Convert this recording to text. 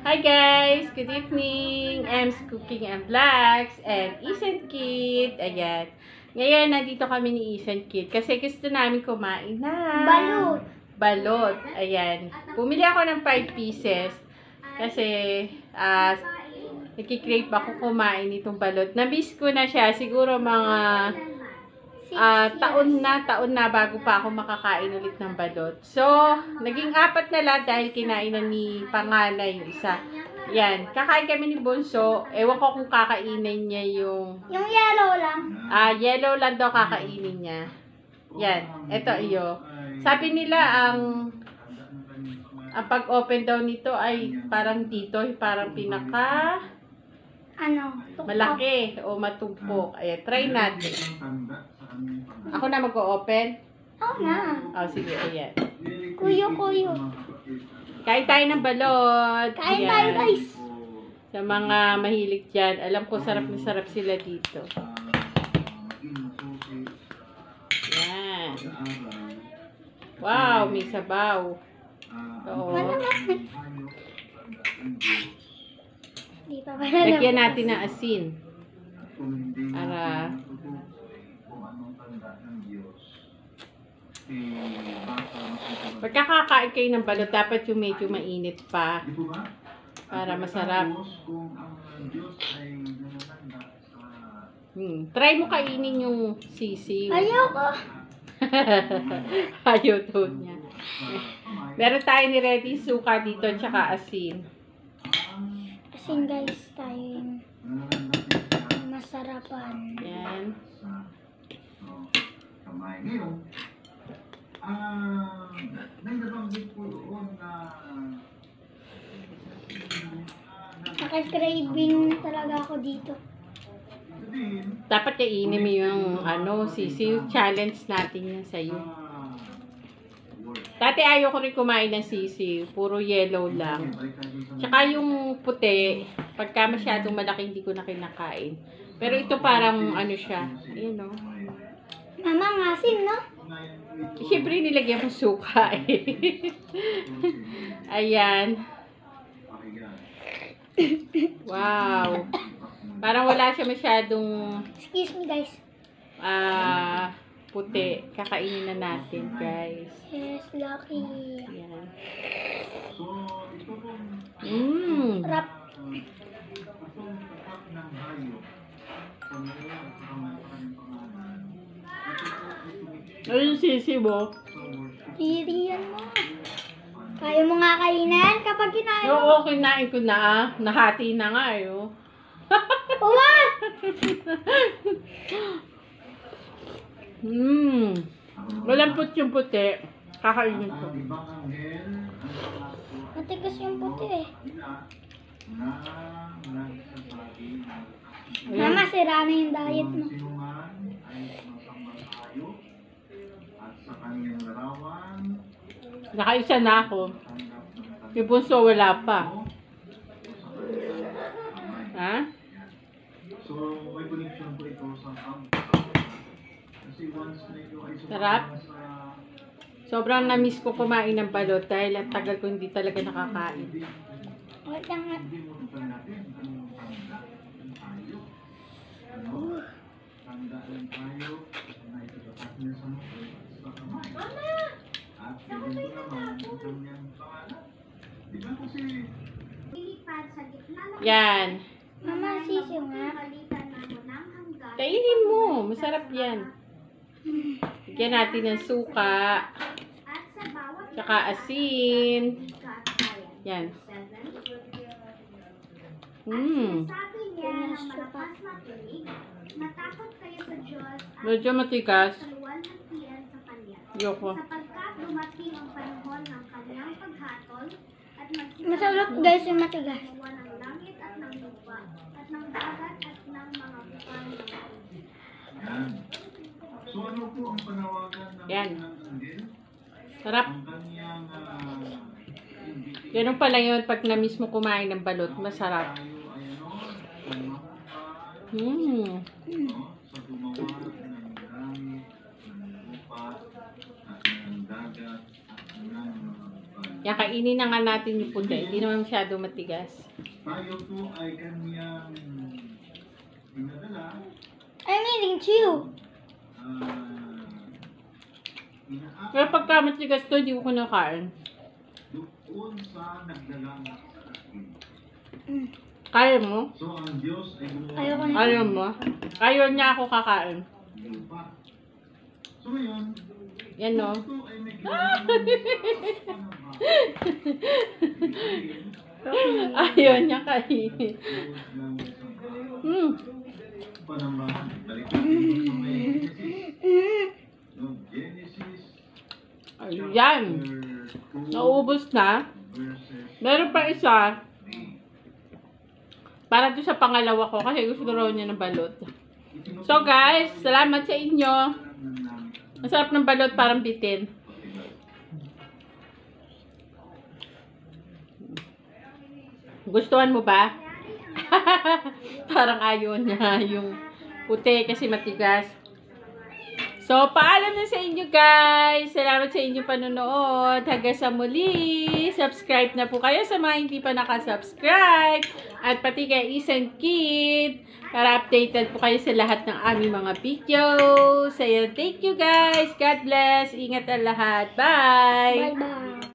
Hi guys! Good evening! Ems Cooking and Vlogs and Ethan Kid. Ayan. Ngayon, nandito kami ni Ethan Kid kasi gusto namin kumain na balot. Ayan. Bumili ako ng 5 pieces kasi nagkikrave ako kumain itong balot. Namiss ko na siya. Siguro mga taon na bago pa ako makakain ulit ng balot. So, naging 4 na lang dahil kinainan ni panganay yung isa. Yan, kakain kami ni Bunso. Ewan ko kung kakainin niya yung yellow lang. Yellow lang daw kakainin niya. Yan, eto iyo. Sabi nila ang pag-open daw nito ay parang dito, parang pinaka malaki o matumpok. Ayan, try natin. Ako na mag-o-open? Oo na. Sige, ayan. Kuyo. Kain tayo ng balot. Kain Ayan. tayo, guys. Sa mga mahilig dyan, alam ko sarap na sarap sila dito. Ayan. Wow, may sabaw. Oo. Lagyan natin ng asin. Para pagka kakain kayo ng balot, dapat yung medyo mainit pa para masarap. Try mo kainin yung sisiw. Ayoko. Ayaw to niya. Meron tayo ni ready suka dito tsaka asin. Asin guys, tayo yung masarapan. Yan. Naka-craving na talaga ako dito. Dapat kainin mo yung sisiw. Challenge natin yan sa'yo. Dati ayaw ko rin kumain ng sisiw. Puro yellow lang. Tsaka yung puti, pagka masyadong malaki hindi ko na kinakain. Pero ito parang siya. Ayan o. Mama, ang asin, no? Siyempre nilagyan ko suka eh. Ayan. Wow. Parang wala siya masyadong Excuse me, guys. puti. Kakainin na natin, guys. Yes, lucky. Ayan. Rap. Ano yung sisi mo? Tiriyan mo. Kaya mo nga kainan kapag kinain mo. Oo, kinain ko na. Nahati na nga eh. What? Malampot yung puti. Kakainin ko. Matigas yung puti eh. Mama, sira na yung diet mo. Nakaisa na ako. Yung Bunso wala pa. Ha? Sarap. Sobrang namiss ko kumain ng balot dahil ang tagal ko hindi talaga nakakain. Wait lang nga. Yan. Mama, sisiw nga. Kainin mo. Masarap yan. Bigyan natin ng suka. Tsaka asin. Yan. Medyo matigas. Yoko. Masarap guys yung matigas. Yan. Sarap. Ganun pala yun pag na-miss mo kumain ng balot. Masarap. Kaya kainin na nga natin yung puti. Hindi naman masyado matigas. Tayo po ay kaniyang pinadala. I'm eating too. Pero pagka matigas to, hindi ko kinakain. Doon sa nagdalang Kaya mo? So ang Diyos ay gumawa Ayoko na. Ayaw mo? Ayaw niya ako kakain. ng lupa. So ngayon, Yan no. ito ay may kailangan Ayaw niya kainin. Panambahan. Balik natin sa may Genesis. No, Genesis Ayan. Naubos na. verses Meron pa isa. Para doon sa pangalawa ko kasi gusto raw niya ng balot. So guys, salamat sa inyo. Masarap ng balot, parang bitin. Gustuhan mo ba? Parang ayaw niya yung puti kasi matigas. So, paalam na sa inyo guys. Salamat sa inyong panonood. Hanggang sa muli. Subscribe na po kayo sa mga hindi pa nakasubscribe. At pati kay Isan Kid. Para updated po kayo sa lahat ng aming mga videos. So, thank you guys. God bless. Ingat ang lahat. Bye! Bye-bye.